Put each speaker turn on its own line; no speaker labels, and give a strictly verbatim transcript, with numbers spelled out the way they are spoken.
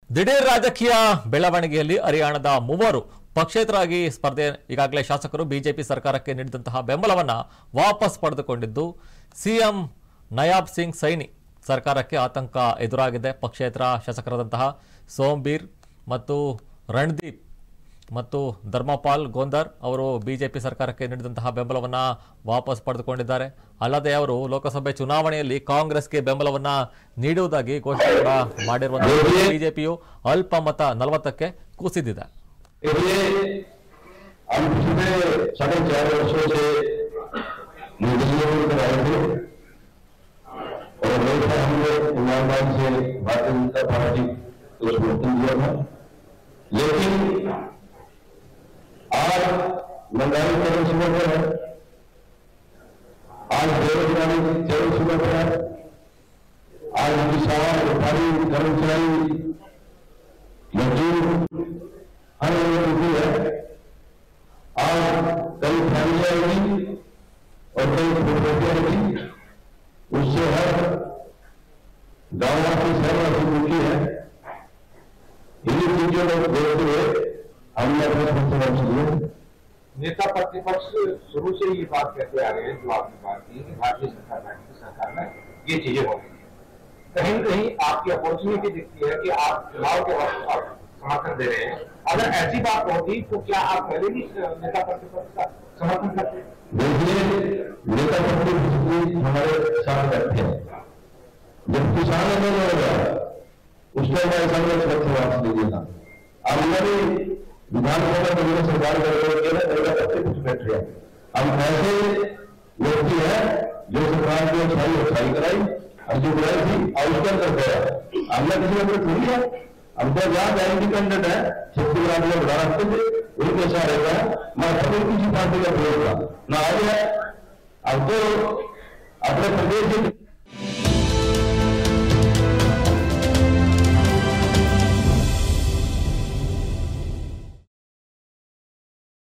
ದಿಢೀರ್ ರಾಜಕೀಯ ಬೆಳವಣಿಗೆಯಲ್ಲಿ ಹರಿಯಾಣದ ಮೂವರು ಪಕ್ಷೇತರರಾಗಿ ಸ್ಪರ್ಧೆ ಈಗಾಗಲೇ ಶಾಸಕರು ಬಿಜೆಪಿ ಸರ್ಕಾರಕ್ಕೆ ನೀಡಿದಂತಹ ಬೆಂಬಲವನ್ನ ವಾಪಸ್ ಪಡೆದುಕೊಂಡಿದ್ದು ಸಿಎಂ ನಯಾಬ್ ಸಿಂಗ್ ಸೈನಿ ಸರ್ಕಾರಕ್ಕೆ ಆತಂಕ ಎದುರಾಗಿದೆ. ಪಕ್ಷೇತರ ಶಾಸಕರಾದಂತಹ ಸೋಮಬೀರ್ ಮತ್ತು ರಣದೀಪ್ ಮತ್ತು ಧರ್ಮಪಾಲ್ ಗೋಂದರ್ ಅವರು ಬಿಜೆಪಿ ಸರ್ಕಾರಕ್ಕೆ ನೀಡಿದಂತಹ ಬೆಂಬಲವನ್ನ ವಾಪಸ್ ಪಡೆದುಕೊಂಡಿದ್ದಾರೆ. ಅಲ್ಲದೆ ಅವರು ಲೋಕಸಭೆ ಚುನಾವಣೆಯಲ್ಲಿ ಕಾಂಗ್ರೆಸ್ಗೆ ಬೆಂಬಲವನ್ನ ನೀಡುವುದಾಗಿ ಘೋಷಣೆ ಕೂಡ ಮಾಡಿರುವಂತಹ ಬಿಜೆಪಿಯು ಅಲ್ಪಮತ ನಲವತ್ತಕ್ಕೆ ಕುಸಿದಿದೆ.
आज महंगाई चरम सीमा पर है, आज बेरोजगारी चरम सीमा पर है, आज किसान व्यापारी कर्मचारी मजदूर हर दुखी है। आज कई फैमिलियां आएगी और कई फुटबॉल आएगी, उससे हर गांव की शहर दुखी है। इन्हीं चीजों को देखते हुए हमने अपने
नेता प्रतिपक्ष शुरू से ये बात कहते आ रहे हैं, जो आपने बात की कि भारतीय सरकार की सरकार में ये चीजें हो गई है। कहीं न कहीं आपकी अपॉर्चुनिटी दिखती है कि आप चुनाव के वक्त आप समर्थन दे रहे हैं। अगर ऐसी बात होती तो क्या आप पहले भी नेता प्रतिपक्ष का समर्थन करते?
देखिए, नेता प्रतिपक्ष हमारे साथ बैठे हैं। जब किसान आंदोलन होगा उस टाइम ऐसा स्वच्छ दीजिएगा। अब हमारी विधानसभा में सरकार कर कुछ बैठ रहे हैं। हम ऐसे व्यक्ति है जो सरकार की अच्छाई अच्छाई कराई और जो बुराई थी आविष्कार कर गया। हमने किसी में थोड़ी है, हम तो जहाँ इंडिपेंडेंट है सबसे बड़ा जो बड़ा रखते थे उनके सारे का मैं सब किसी पार्टी का प्रयोग था ना आगे है। अब तो अपने प्रदेश